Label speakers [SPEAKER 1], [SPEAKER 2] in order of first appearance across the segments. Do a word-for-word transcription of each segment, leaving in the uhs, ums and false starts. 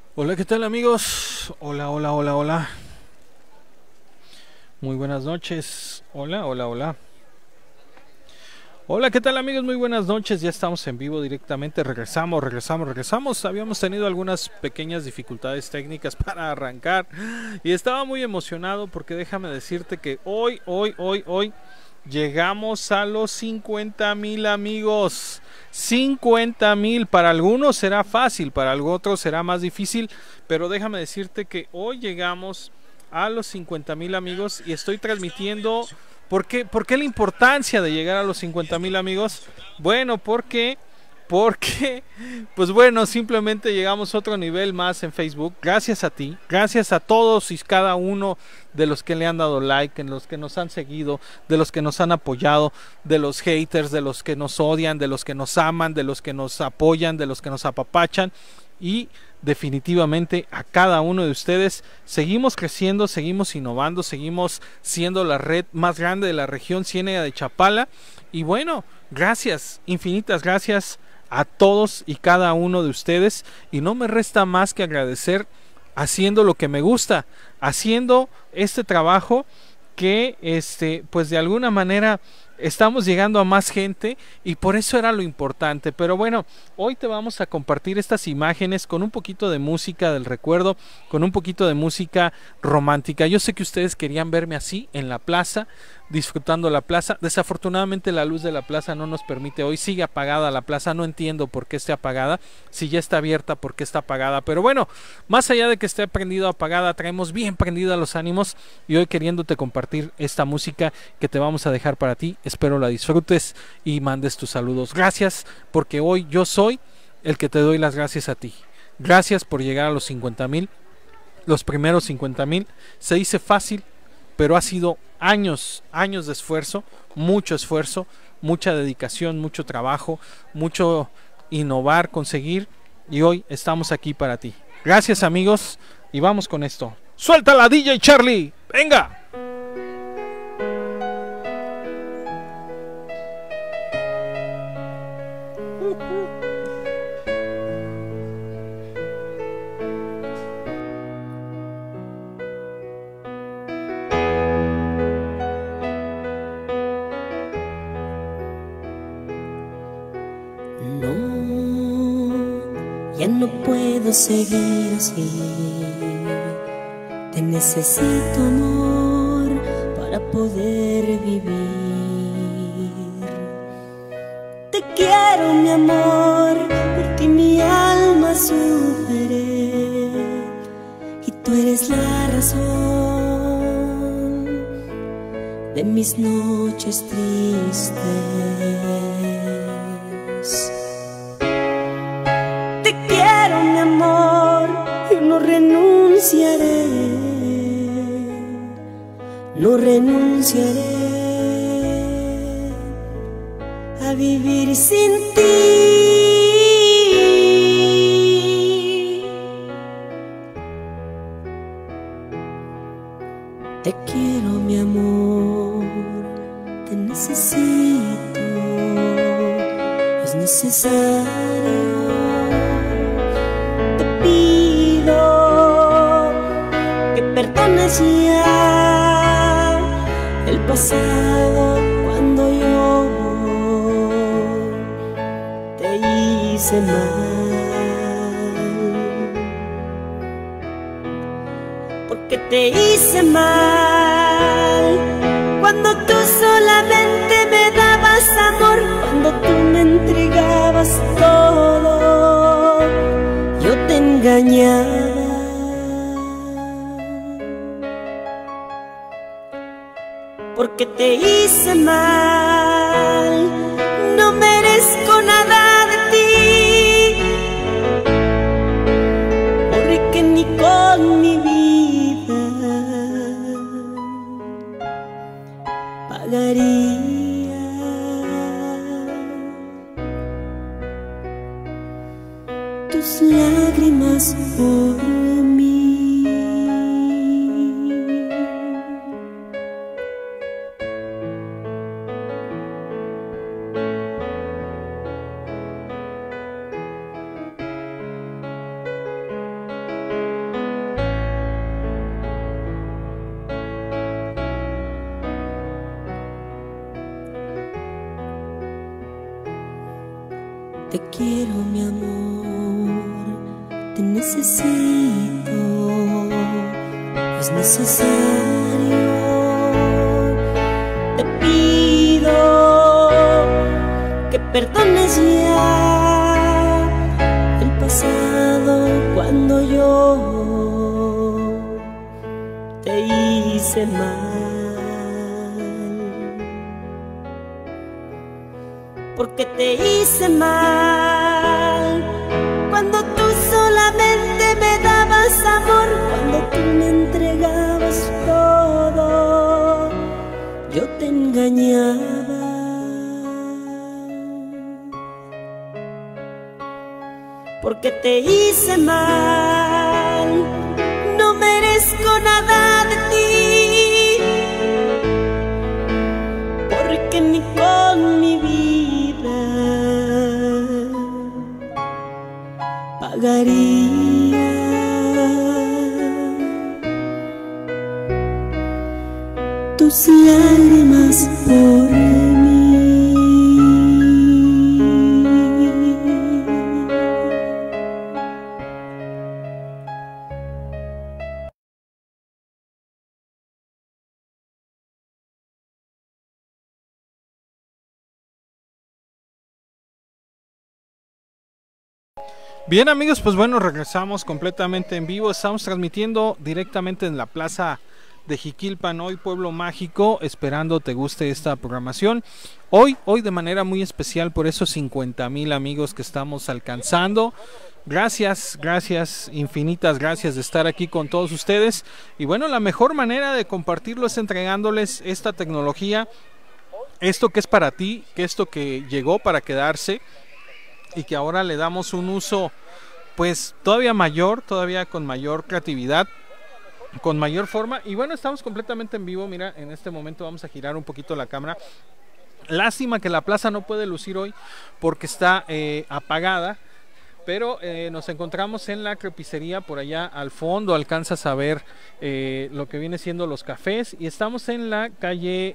[SPEAKER 1] Hola, ¿qué tal amigos? Hola, hola, hola, hola. Muy buenas noches. Hola, hola, hola. Hola, ¿qué tal amigos? Muy buenas noches. Ya estamos en vivo directamente. Regresamos, regresamos, regresamos. Habíamos tenido algunas pequeñas dificultades técnicas para arrancar y estaba muy emocionado porque déjame decirte que hoy, hoy, hoy, hoy llegamos a los cincuenta mil amigos. cincuenta mil. Para algunos será fácil, para otros será más difícil, pero déjame decirte que hoy llegamos a los cincuenta mil amigos y estoy transmitiendo. ¿Por qué, ¿Por qué la importancia de llegar a los cincuenta mil amigos? Bueno, porque, porque, pues bueno, simplemente llegamos a otro nivel más en Facebook. Gracias a ti, gracias a todos y cada uno de los que le han dado like, en los que nos han seguido, de los que nos han apoyado, de los haters, de los que nos odian, de los que nos aman, de los que nos apoyan, de los que nos apapachan. Y definitivamente a cada uno de ustedes seguimos creciendo, seguimos innovando, seguimos siendo la red más grande de la región Ciénega de Chapala. Y bueno, gracias, infinitas gracias a todos y cada uno de ustedes. Y no me resta más que agradecer haciendo lo que me gusta, haciendo este trabajo que este pues de alguna manera estamos llegando a más gente y por eso era lo importante. Pero bueno, hoy te vamos a compartir estas imágenes con un poquito de música del recuerdo, con un poquito de música romántica. Yo sé que ustedes querían verme así en la plaza, disfrutando la plaza. Desafortunadamente la luz de la plaza no nos permite hoy, sigue apagada la plaza, no entiendo por qué esté apagada, si ya está abierta, por qué está apagada. Pero bueno, más allá de que esté prendido o apagada, traemos bien prendida los ánimos y hoy queriéndote compartir esta música que te vamos a dejar para ti. Espero la disfrutes y mandes tus saludos. Gracias, porque hoy yo soy el que te doy las gracias a ti. Gracias por llegar a los cincuenta mil, los primeros cincuenta mil. Se dice fácil, pero ha sido años, años de esfuerzo, mucho esfuerzo, mucha dedicación, mucho trabajo, mucho innovar, conseguir, y hoy estamos aquí para ti. Gracias amigos, y vamos con esto. ¡Suelta la D J Charlie! ¡Venga!
[SPEAKER 2] Ya no puedo seguir así. Te necesito, amor, para poder vivir. Te quiero, mi amor, por ti mi alma sufre. Y tú eres la razón de mis noches tristes. No renunciaré, no renunciaré a vivir sin ti. Te quiero, mi amor, te necesito, es necesario. Perdones ya el pasado cuando yo te hice mal, porque te hice mal cuando tú solamente me dabas amor, cuando tú me entregabas todo, yo te engañaba. Porque te hice mal, no merezco nada de ti, porque ni con mi vida pagaría tus lágrimas por mí. Te quiero, mi amor, te necesito, es necesario. Te pido que perdones ya el pasado cuando yo te hice mal, porque te hice mal cuando tú solamente me dabas amor, cuando tú me entregabas todo, yo te engañaba. Porque te hice mal, no merezco nada de ti, porque ni con mi vida pagaría tus lágrimas por mí.
[SPEAKER 1] Bien amigos, pues bueno, regresamos completamente en vivo. Estamos transmitiendo directamente en la plaza de Jiquilpan, hoy Pueblo Mágico, esperando te guste esta programación. Hoy, hoy de manera muy especial por esos cincuenta mil amigos que estamos alcanzando. Gracias, gracias, infinitas gracias de estar aquí con todos ustedes. Y bueno, la mejor manera de compartirlo es entregándoles esta tecnología, esto que es para ti, que esto que llegó para quedarse y que ahora le damos un uso pues todavía mayor, todavía con mayor creatividad, con mayor forma. Y bueno, estamos completamente en vivo. Mira, en este momento vamos a girar un poquito la cámara. Lástima que la plaza no puede lucir hoy porque está eh, apagada, pero eh, nos encontramos en la crepicería por allá al fondo. Alcanzas a ver eh, lo que viene siendo los cafés, y estamos en la calle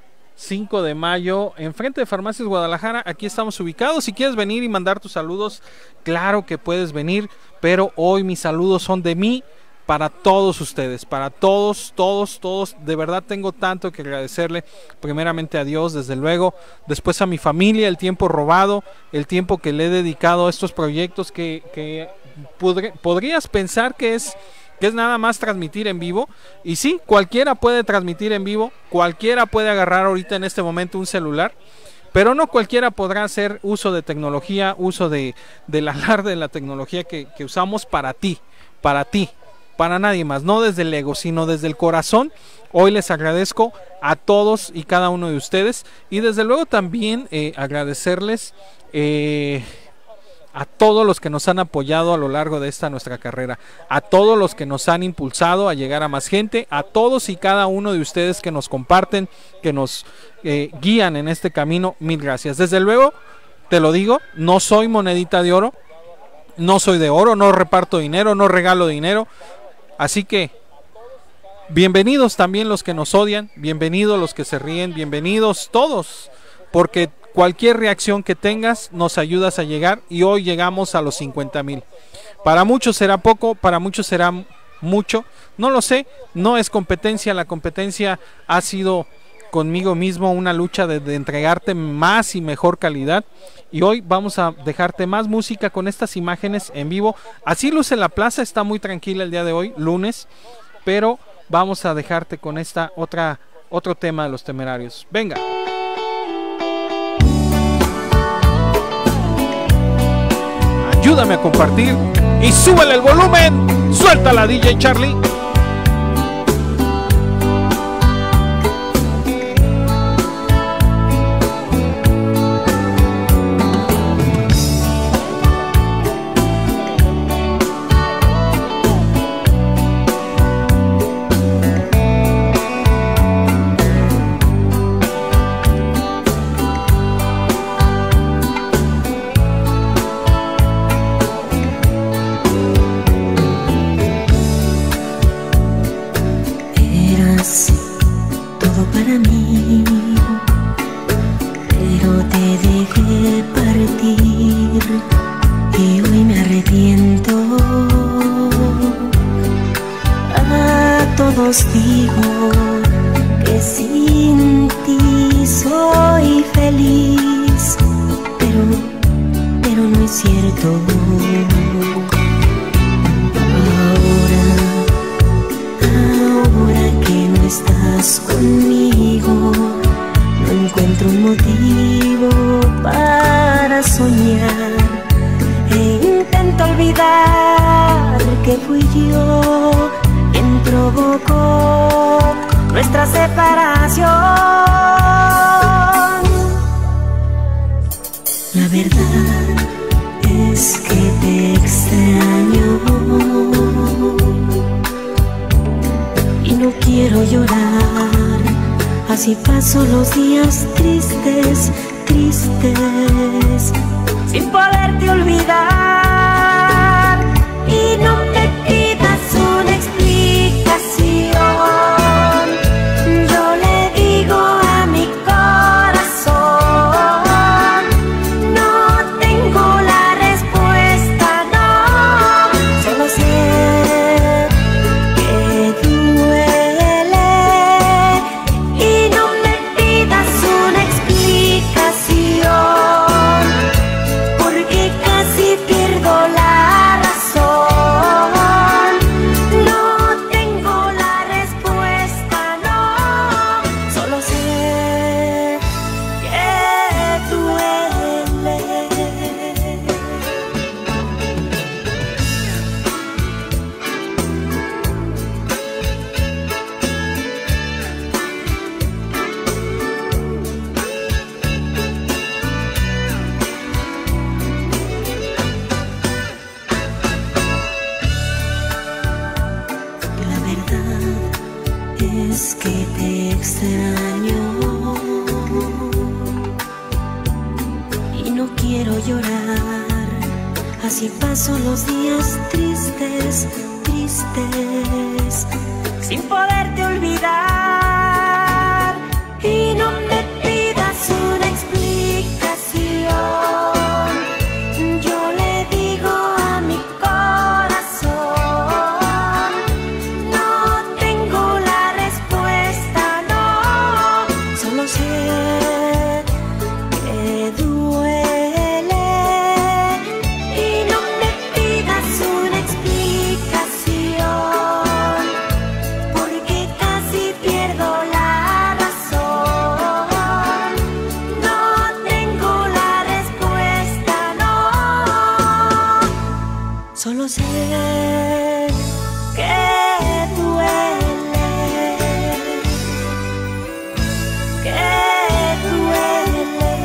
[SPEAKER 1] cinco de mayo, enfrente de Farmacias Guadalajara. Aquí estamos ubicados. Si quieres venir y mandar tus saludos, claro que puedes venir, pero hoy mis saludos son de mí para todos ustedes, para todos, todos, todos. De verdad tengo tanto que agradecerle, primeramente a Dios, desde luego, después a mi familia, el tiempo robado, el tiempo que le he dedicado a estos proyectos que, que podr- podrías pensar que es que es nada más transmitir en vivo. Y sí, cualquiera puede transmitir en vivo, cualquiera puede agarrar ahorita en este momento un celular, pero no cualquiera podrá hacer uso de tecnología, uso de, del alarde de la tecnología que, que usamos para ti, para ti, para nadie más, no desde el ego, sino desde el corazón. Hoy les agradezco a todos y cada uno de ustedes, y desde luego también eh, agradecerles eh, a todos los que nos han apoyado a lo largo de esta nuestra carrera, a todos los que nos han impulsado a llegar a más gente, a todos y cada uno de ustedes que nos comparten, que nos eh, guían en este camino. Mil gracias. Desde luego, te lo digo, no soy monedita de oro, no soy de oro, no reparto dinero, no regalo dinero, así que bienvenidos también los que nos odian, bienvenidos los que se ríen, bienvenidos todos, porque cualquier reacción que tengas nos ayudas a llegar, y hoy llegamos a los cincuenta mil. Para muchos será poco, para muchos será mucho, no lo sé, no es competencia, la competencia ha sido conmigo mismo, una lucha de, de entregarte más y mejor calidad, y hoy vamos a dejarte más música con estas imágenes en vivo. Así luce la plaza, está muy tranquila el día de hoy, lunes, pero vamos a dejarte con esta otra, otro tema de Los Temerarios. Venga. Ayúdame a compartir y súbele el volumen. Suéltala, D J Charlie.
[SPEAKER 2] os digo que sin ti soy feliz, pero, pero no es cierto. Ahora, ahora que no estás conmigo, no encuentro un motivo para soñar. E intento olvidar que fui yo quien provocó nuestra separación. La verdad es que te extraño y no quiero llorar. Así paso los días tristes, tristes, sin poderte olvidar. Y no me pidas una explicación, yo le digo a mi corazón, no tengo la respuesta, no, solo sé que duele. Y no me pidas una explicación, porque casi pierdo la razón. No tengo la respuesta, no, solo sé que duele. La verdad es que te extraño y no quiero llorar. Así paso los días tristes, tristes, sin poderte olvidar. Y no me pidas una explicación, yo le digo a mi corazón, no tengo la respuesta, no, solo sé que duele. Y no me pidas una explicación, porque casi pierdo la razón. No tengo la respuesta, no, solo sé que duele, que duele.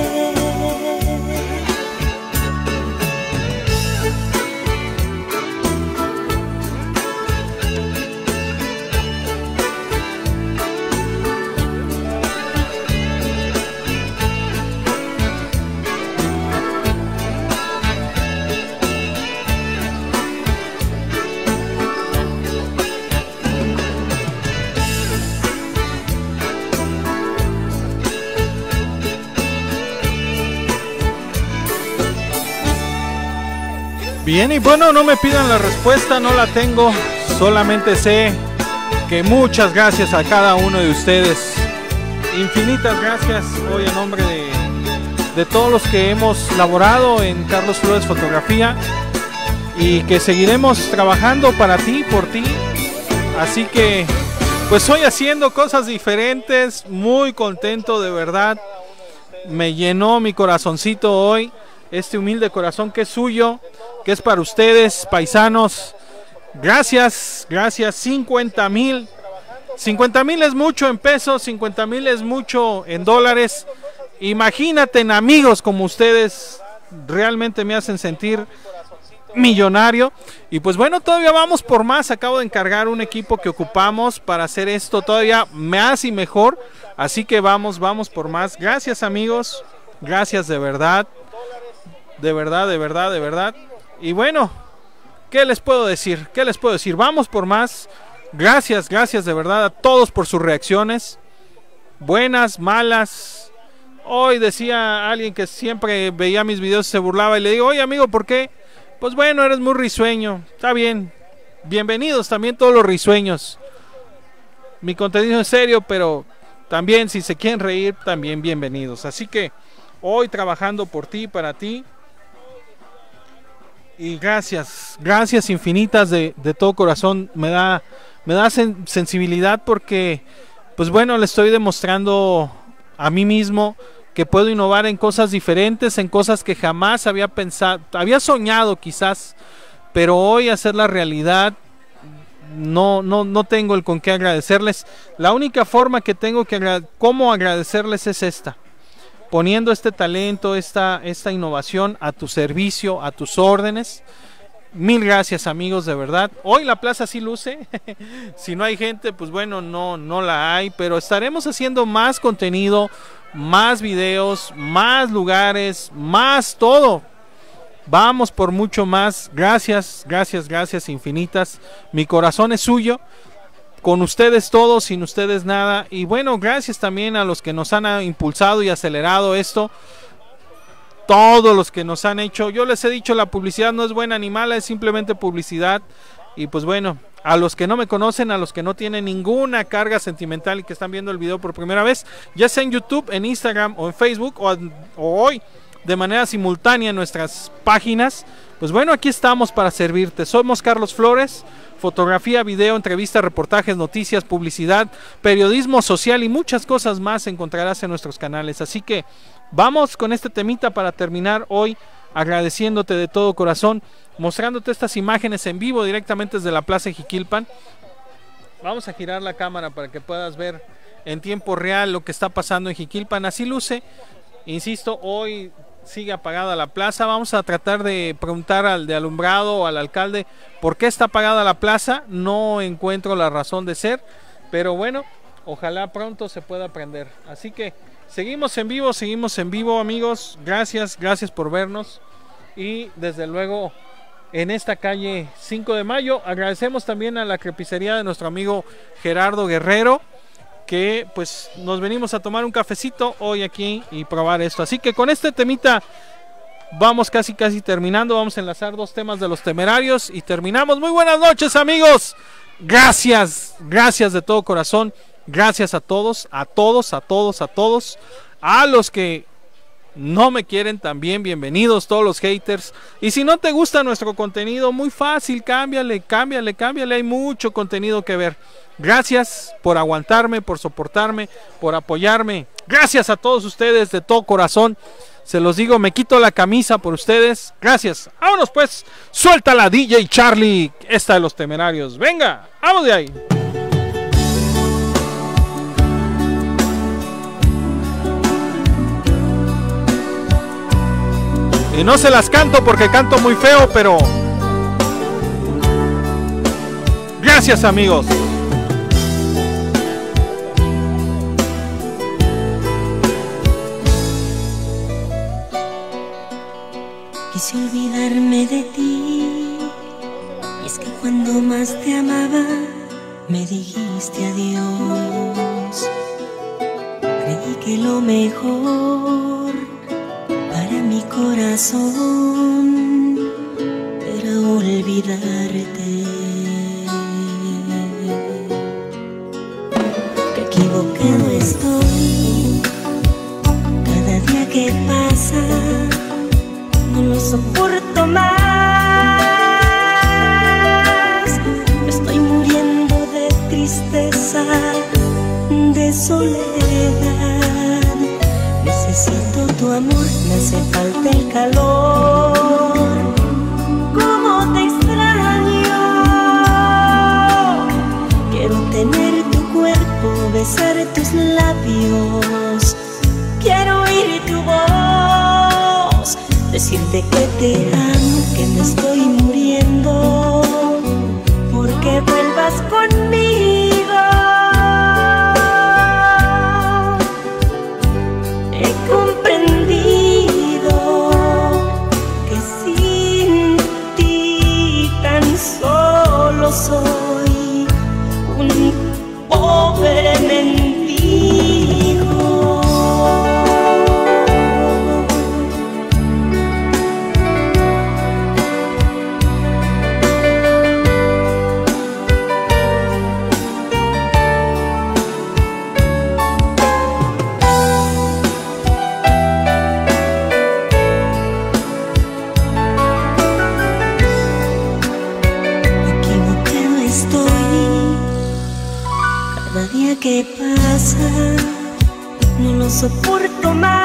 [SPEAKER 1] Bien, y bueno, no me pidan la respuesta, no la tengo. Solamente sé que muchas gracias a cada uno de ustedes. Infinitas gracias hoy en nombre de, de todos los que hemos laborado en Carlos Flores Fotografía y que seguiremos trabajando para ti, por ti. Así que pues hoy haciendo cosas diferentes, muy contento de verdad. Me llenó mi corazoncito hoy, este humilde corazón que es suyo, que es para ustedes, paisanos. Gracias, gracias. cincuenta mil, cincuenta mil es mucho en pesos, cincuenta mil es mucho en dólares. Imagínate en amigos como ustedes, realmente me hacen sentir millonario. Y pues bueno, todavía vamos por más. Acabo de encargar un equipo que ocupamos para hacer esto todavía más y mejor. Así que vamos, vamos por más. Gracias amigos, gracias de verdad, de verdad, de verdad, de verdad. Y bueno, ¿qué les puedo decir? ¿Qué les puedo decir? Vamos por más. Gracias, gracias de verdad a todos por sus reacciones. Buenas, malas. Hoy decía alguien que siempre veía mis videos y se burlaba y le digo, oye amigo, ¿por qué? Pues bueno, eres muy risueño. Está bien. Bienvenidos también todos los risueños. mi contenido es serio, pero también si se quieren reír, también bienvenidos. Así que hoy trabajando por ti, para ti. Y gracias, gracias infinitas de, de todo corazón. Me da, me da sen sensibilidad porque, pues bueno, le estoy demostrando a mí mismo que puedo innovar en cosas diferentes, en cosas que jamás había pensado, había soñado quizás, pero hoy hacer la realidad. No, no, no tengo el con qué agradecerles. La única forma que tengo que agra cómo agradecerles es esta, poniendo este talento, esta, esta innovación a tu servicio, a tus órdenes. Mil gracias, amigos, de verdad. Hoy la plaza sí luce. Si no hay gente, pues bueno, no, no la hay, pero estaremos haciendo más contenido, más videos, más lugares, más todo. Vamos por mucho más. Gracias, gracias, gracias infinitas. Mi corazón es suyo. Con ustedes todo, sin ustedes nada. Y bueno, gracias también a los que nos han impulsado y acelerado esto. Todos los que nos han hecho. Yo les he dicho, la publicidad no es buena ni mala, es simplemente publicidad. Y pues bueno, a los que no me conocen, a los que no tienen ninguna carga sentimental y que están viendo el video por primera vez, ya sea en YouTube, en Instagram o en Facebook o, o hoy de manera simultánea en nuestras páginas, pues bueno, aquí estamos para servirte. Somos Carlos Flores. Fotografía, video, entrevistas, reportajes, noticias, publicidad, periodismo social y muchas cosas más encontrarás en nuestros canales. Así que vamos con este temita para terminar hoy, agradeciéndote de todo corazón, mostrándote estas imágenes en vivo directamente desde la Plaza de Jiquilpan. Vamos a girar la cámara para que puedas ver en tiempo real lo que está pasando en Jiquilpan. Así luce, insisto, hoy sigue apagada la plaza. Vamos a tratar de preguntar al de alumbrado o al alcalde por qué está apagada la plaza. No encuentro la razón de ser, pero bueno, ojalá pronto se pueda aprender. Así que seguimos en vivo, seguimos en vivo, amigos. Gracias, gracias por vernos. Y desde luego en esta calle cinco de mayo agradecemos también a la crepicería de nuestro amigo Gerardo Guerrero, que pues nos venimos a tomar un cafecito hoy aquí y probar esto. Así que con este temita vamos casi casi terminando. Vamos a enlazar dos temas de Los Temerarios y terminamos. Muy buenas noches, amigos. Gracias, gracias de todo corazón. Gracias a todos, a todos, a todos, a todos. A los que no me quieren también, bienvenidos todos los haters. Y si no te gusta nuestro contenido, muy fácil, cámbiale, cámbiale, cámbiale. Hay mucho contenido que ver. Gracias por aguantarme, por soportarme, por apoyarme. Gracias a todos ustedes de todo corazón. Se los digo, me quito la camisa por ustedes. Gracias. Vámonos pues. Suelta la D J Charlie. Esta de Los Temerarios. Venga, vamos de ahí. Y no se las canto porque canto muy feo, pero gracias, amigos.
[SPEAKER 2] Quise olvidarme de ti, y es que cuando más te amaba me dijiste adiós. Creí que lo mejor para mi corazón era olvidarte. Qué equivocado estoy, cada día que pasa no lo soporto más. Me estoy muriendo de tristeza, de soledad. Necesito tu amor, me hace falta el calor. ¿Cómo te extraño? Quiero tener tu cuerpo, besar tus labios. Quiero oír tu voz, decirte que te amo, que me estoy muriendo, porque vuelvas conmigo. He comprendido que sin ti tan solo soy un pobre mendigo. día que pasa no lo soporto más.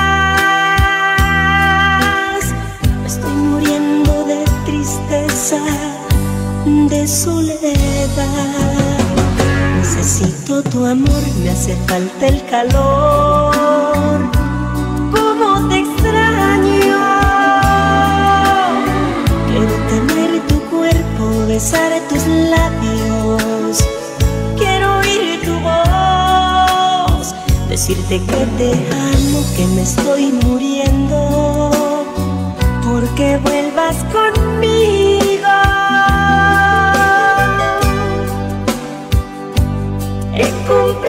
[SPEAKER 2] Me estoy muriendo de tristeza, de soledad. Necesito tu amor, me hace falta el calor. ¿Cómo te extraño? Quiero tener tu cuerpo, besar tus labios. Quiero oír tu voz, decirte que te amo, que me estoy muriendo, porque vuelvas conmigo. He cumplido.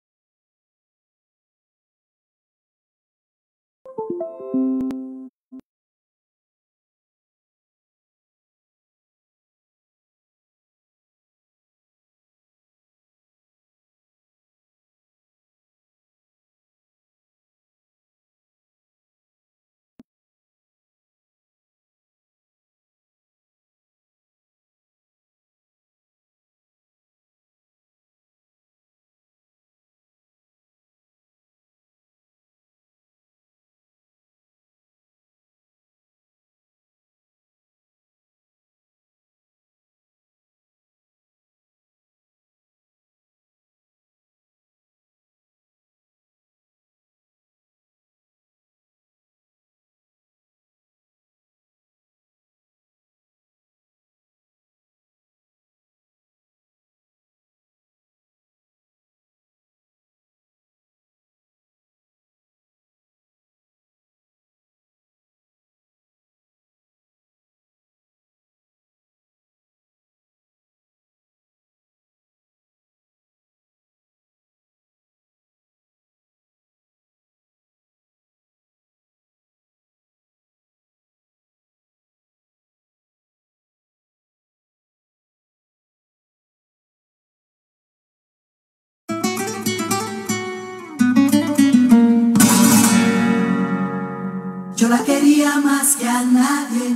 [SPEAKER 3] Yo la quería más que a nadie.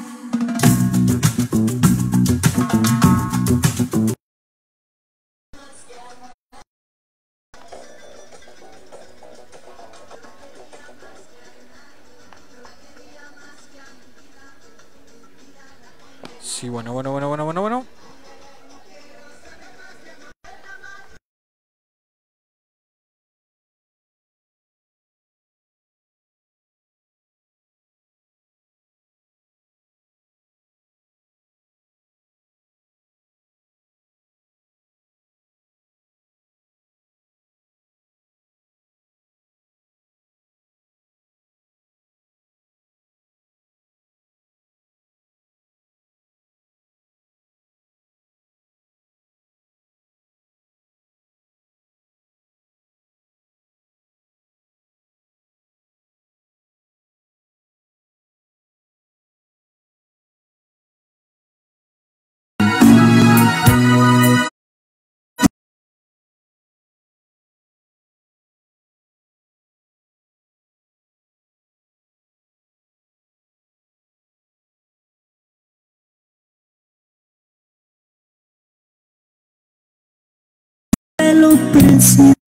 [SPEAKER 1] Sí, bueno, bueno, bueno, bueno, bueno, bueno.
[SPEAKER 2] Lo presento.